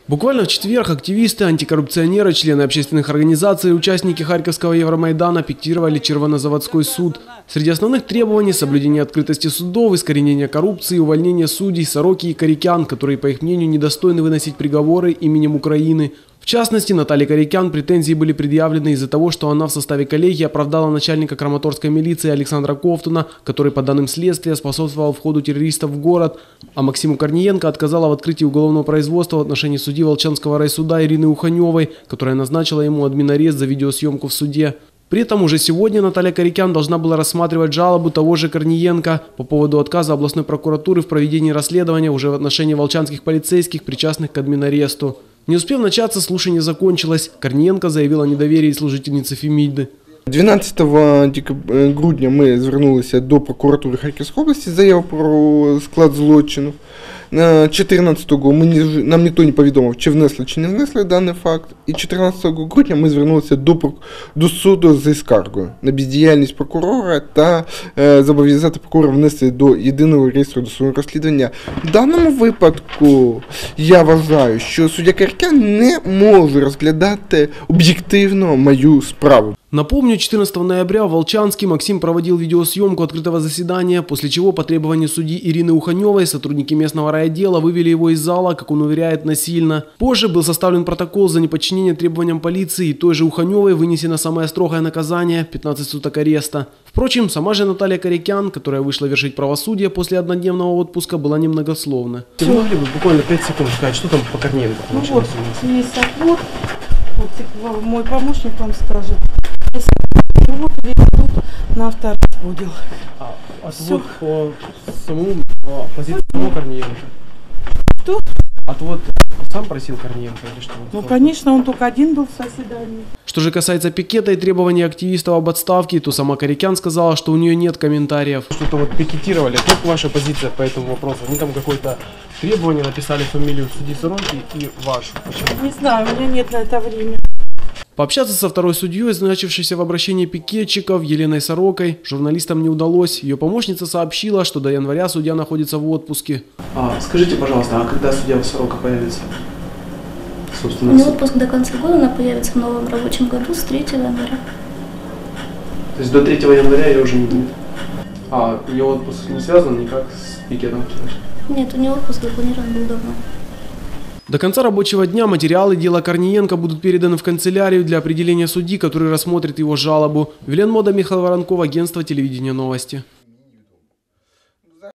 Буквально в четверг активисты, антикоррупционеры, члены общественных организаций и участники Харьковского Евромайдана пикетировали Червонозаводской суд. Среди основных требований – соблюдение открытости судов, искоренение коррупции, увольнение судей Сороки и Корякян, которые, по их мнению, недостойны выносить приговоры именем Украины. В частности, Наталье Корякян претензии были предъявлены из-за того, что она в составе коллегии оправдала начальника краматорской милиции Александра Ковтуна, который, по данным следствия, способствовал входу террористов в город, а Максиму Корниенко отказала в открытии уголовного производства в отношении судьи Волчанского райсуда Ирины Уханевой, которая назначила ему админарест за видеосъемку в суде. При этом уже сегодня Наталья Корякян должна была рассматривать жалобу того же Корниенко по поводу отказа областной прокуратуры в проведении расследования уже в отношении волчанских полицейских, причастных к админаресту. Не успев начаться, слушание закончилось. Корнієнко заявила о недоверии служительницы Фемиды. 12 грудня ми звернулися до прокуратури Харківської області з заявою про склад злочину. 14-го нам ніхто не повідомив, чи внесли, чи не внесли даний факт. І 14 грудня ми звернулися до суду зі скаргою на бездіяльність прокурора та зобов'язати прокурора внести до єдиного реєстру досудового розслідування. В даному випадку я вважаю, що суддя Корякян не може розглядати об'єктивно мою справу. Напомню, 14 ноября в Волчанске Максим проводил видеосъемку открытого заседания, после чего по требованию судьи Ирины Уханевой сотрудники местного райотдела вывели его из зала, как он уверяет, насильно. Позже был составлен протокол за неподчинение требованиям полиции, и той же Уханевой вынесено самое строгое наказание – 15 суток ареста. Впрочем, сама же Наталья Корякян, которая вышла вершить правосудие после однодневного отпуска, была немногословна. Вы могли бы буквально 5 секунд сказать, что там по Корниенко? Ну вот, есть отвод, вот, мой помощник вам скажет. Вот тут на авторазподел. Отвод по самому, позиции самого Корниенко? Что? Отвод сам просил Корниенко или что? Ну, конечно, он только один был в заседании. Что же касается пикета и требований активистов об отставке, то сама Корякян сказала, что у нее нет комментариев. Что-то вот пикетировали. Как ваша позиция по этому вопросу? Они там какое-то требование написали, фамилию судьи Сороки и вашу. Почему? Не знаю, у меня нет на это времени. Пообщаться со второй судьей, значившейся в обращении пикетчиков, Еленой Сорокой, журналистам не удалось. Ее помощница сообщила, что до января судья находится в отпуске. Скажите, пожалуйста, а когда судья Сорока появится? У нее отпуск до конца года, она появится в новом рабочем году с 3 января. То есть до 3 января ее уже не будет? А ее отпуск не связан никак с пикетом? Нет, у нее отпуск запланирован был давно. До конца рабочего дня материалы дела Корниенко будут переданы в канцелярию для определения судьи, который рассмотрит его жалобу. Вилен Мода, Михаил Воронков, агентство телевидения новости.